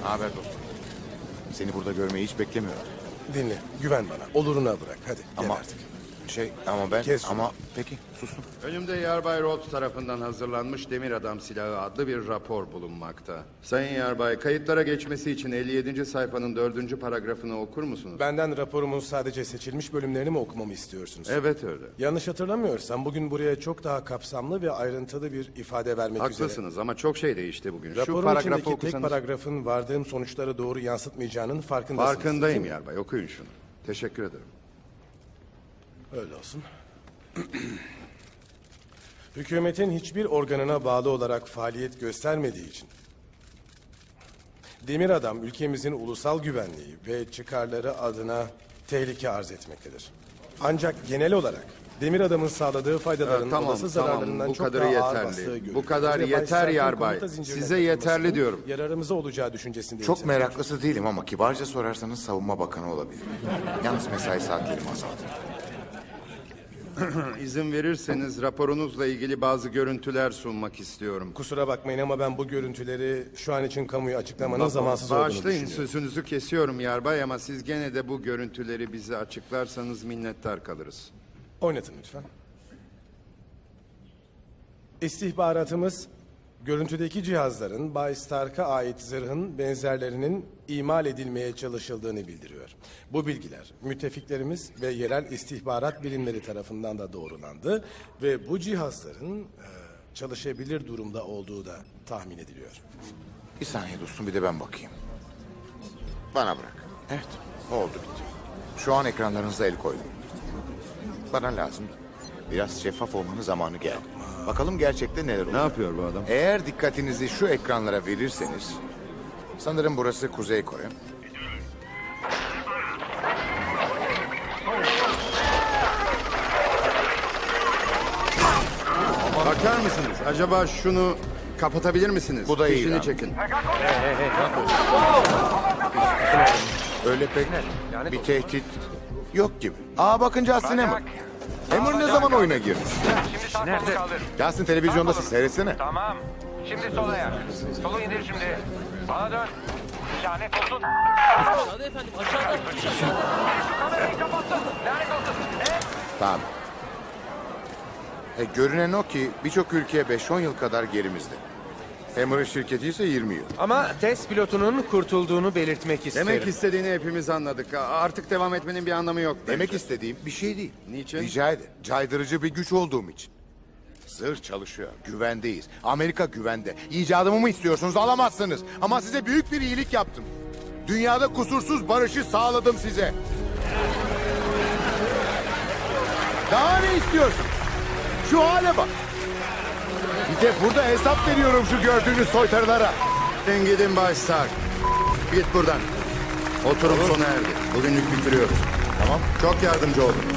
Haber dostum. Seni burada görmeyi hiç beklemiyorum. Dinle, güven bana. Oluruna bırak. Hadi gel Ama artık. ama ben Kes şunu. ama peki sustum. Önümde Yarbay Rhodes tarafından hazırlanmış Demir Adam Silahı adlı bir rapor bulunmakta. Sayın Yarbay, kayıtlara geçmesi için 57. sayfanın 4. paragrafını okur musunuz? Benden raporumun sadece seçilmiş bölümlerini mi okumamı istiyorsunuz? Evet öyle. Yanlış hatırlamıyorsam bugün buraya çok daha kapsamlı ve ayrıntılı bir ifade vermek üzere. Haklısınız ama çok şey değişti bugün. Şu Raporun paragrafı içindeki tek okusanız. paragrafın vardığım sonuçları doğru yansıtmayacağının farkındasınız. Farkındayım değil mi? Yarbay, okuyun şunu. Teşekkür ederim. Öyle olsun. Hükümetin hiçbir organına bağlı olarak faaliyet göstermediği için Demir Adam ülkemizin ulusal güvenliği ve çıkarları adına tehlike arz etmektedir. Ancak genel olarak Demir Adam'ın sağladığı faydaların olası zararlarından bu çok kadarı daha ağır yeterli. bastığı görülüyor. Bu kadar Ve Bay yeter Stark'ın Yarbay. komuta zincirine Size yeterli katılmasının diyorum. Yararımıza olacağı düşüncesindeyim. Çok meraklısı değilim ama kibarca sorarsanız savunma bakanı olabilir. Yalnız mesai saatlerimi azaltın. İzin verirseniz raporunuzla ilgili bazı görüntüler sunmak istiyorum. Kusura bakmayın ama ben bu görüntüleri şu an için kamuya açıklamanın zamansız olduğunu Bağışlayın, düşünüyorum. sözünüzü kesiyorum Yarbay ama siz gene de bu görüntüleri bize açıklarsanız minnettar kalırız. Oynatın lütfen. İstihbaratımız görüntüdeki cihazların Bay Stark'a ait zırhın benzerlerinin imal edilmeye çalışıldığını bildiriyor. Bu bilgiler müttefiklerimiz ve yerel istihbarat birimleri tarafından da doğrulandı ve bu cihazların çalışabilir durumda olduğu da tahmin ediliyor. Bir saniye dostum, bir de ben bakayım. Bana bırak. Evet, oldu bitti. Şu an ekranlarınıza el koydum. Bana lazım. Biraz şeffaf olmanın zamanı geldi. Bakalım gerçekte neler oluyor. Ne yapıyor bu adam? Eğer dikkatinizi şu ekranlara verirseniz... Sanırım burası Kuzey Kore. Bakar mısınız? Acaba şunu kapatabilir misiniz? Bu da iyi Fişini ya. çekin. Öyle pek bir tehdit yok gibi. Aa bakın Justin Hammer. Hammer ne zaman oyuna girdi? Nerede? Justin televizyondasın, seyretsene. Tamam. Şimdi sol ayak. Solu indir şimdi. Bana dön. Lanet olsun. Aşağıda efendim, aşağıda. Kamerayı kapattın. Lanet olsun. Tamam. Görünen o ki birçok ülke 5-10 yıl kadar gerimizde. Hammer'ın şirketi ise 20 yıl. Ama test pilotunun kurtulduğunu belirtmek isterim. Demek istediğini hepimiz anladık. Artık devam etmenin bir anlamı yok. Demek istediğim bir şey değil. Niçin? Rica ederim. Caydırıcı bir güç olduğum için. Zırh çalışıyor. Güvendeyiz. Amerika güvende. İcadımı mı istiyorsunuz? Alamazsınız. Ama size büyük bir iyilik yaptım. Dünyada kusursuz barışı sağladım size. Daha ne istiyorsun? Şu hale bak. Bir de burada hesap veriyorum şu gördüğünüz soytarılara. Sen gidin Bay Stark. Git buradan. Oturum sona erdi. Bugünlük bitiriyoruz. Tamam. Çok yardımcı oldun.